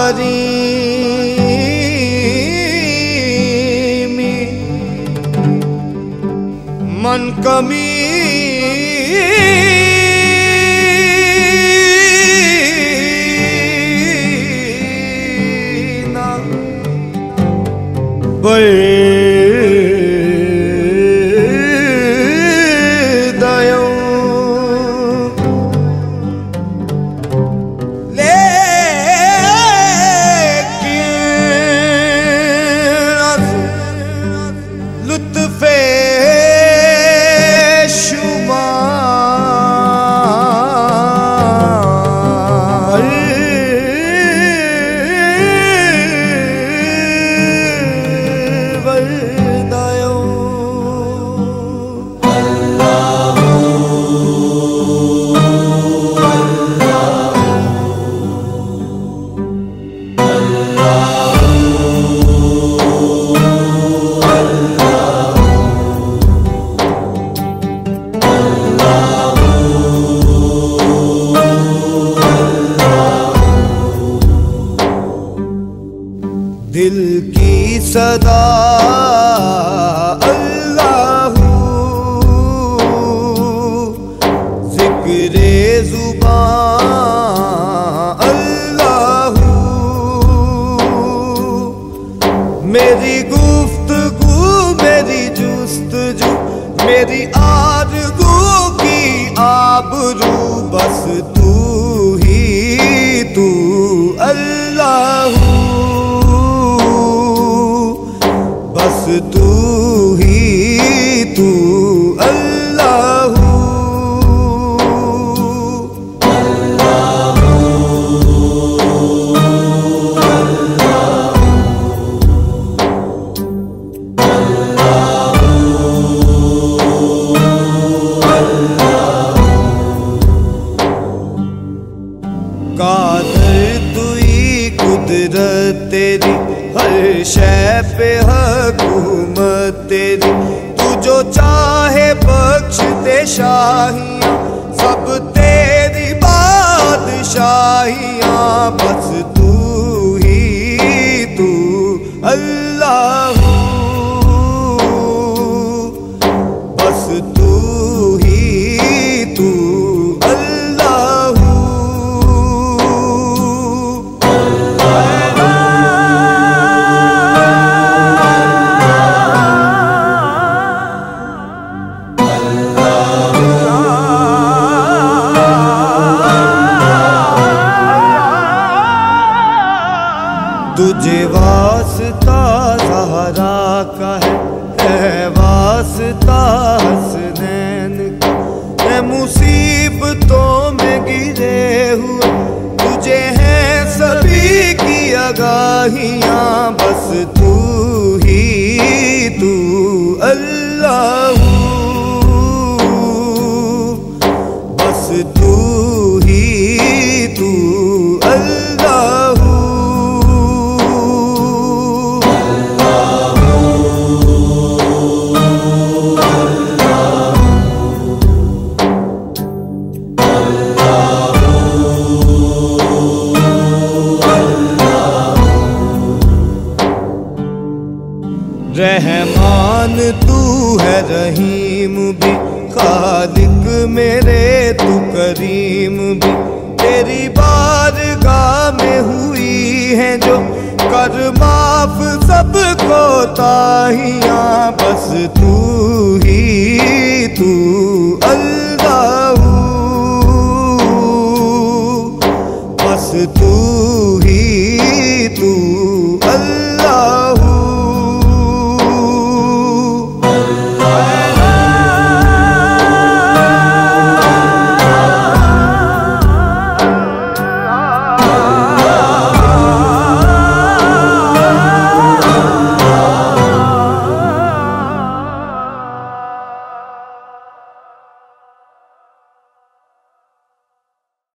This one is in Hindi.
करीमी मन कमी ना दिल की सदा अल्लाहू ज़िक्रे ज़ुबान अल्लाहू मेरी गुफ्तगू मेरी जुस्तजू मेरी आरज़ू की आबरू बस तू ही तू अल्लाहू बस तू ही तू अल्लाहू कादर तुई कुदरत तेरी हर शय पे हुकूमत तेरी तू जो चाहे बख्श दे शाहियां सब तेरी बादशाहियां बस तू ही तू अल्लाहू बस तू ही तू तुझे वास्ता ज़हरा का है वास्ता हसनैन का है मुसीबतों में गिरे हुए तुझे हैं सभी की आगाहियां बस तू ही तू अल्लाहू बस तू ही तू अल्लाहू रहमान तू है रहीम भी खालिक मेरे तू करीम भी तेरी बारगाह में हुई है जो कर माफ सबको ताहियां बस तू